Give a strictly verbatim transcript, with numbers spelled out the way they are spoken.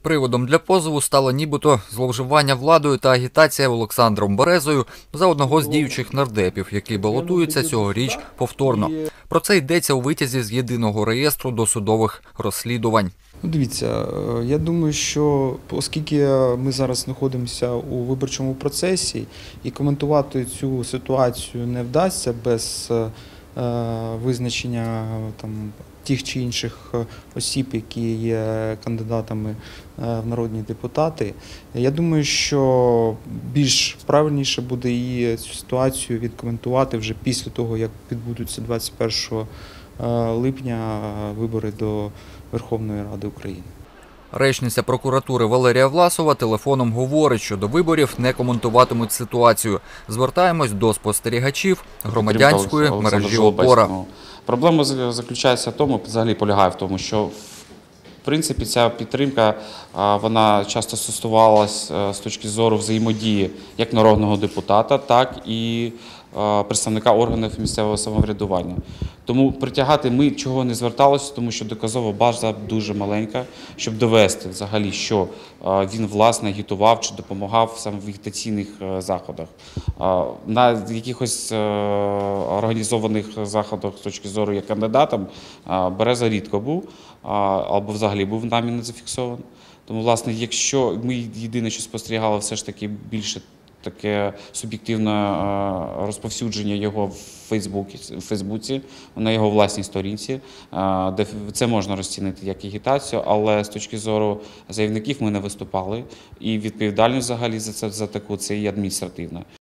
Приводом для позову стало нібито зловживання владою та агітація Олександром Березою за одного з діючих нардепів, який балотується цьогоріч повторно. Про це йдеться у витязі з єдиного реєстру досудових розслідувань. Дивіться, я думаю, що оскільки ми зараз знаходимося у виборчому процесі і коментувати цю ситуацію не вдасться без визначення там тих чи інших осіб, які є кандидатами в народні депутати, я думаю, що більш правильніше буде і цю ситуацію відкоментувати вже після того, як відбудуться двадцять першого липня вибори до Верховної Ради України. Речниця прокуратури Валерія Власова телефоном говорить, що до виборів не коментуватимуть ситуацію. Звертаємось до спостерігачів громадянської мережі «Опора». Проблема заключається в тому, взагалі полягає в тому, що в принципі ця підтримка, вона часто стосувалася з точки зору взаємодії як народного депутата, так і представника органів місцевого самоврядування. Тому притягати ми чого не зверталися, тому що доказова база дуже маленька, щоб довести взагалі, що він власне агітував чи допомагав саме в агітаційних заходах. На якихось організованих заходах з точки зору як кандидатом Береза рідко був, або взагалі був нами не зафіксований. Тому, власне, якщо ми єдине, що спостерігали, все ж таки більше таке суб'єктивне розповсюдження його в Фейсбуці, в Фейсбуці, на його власній сторінці, де це можна розцінити як агітацію, але з точки зору заявників ми не виступали, і відповідальність взагалі за це за таку це і адміністративна.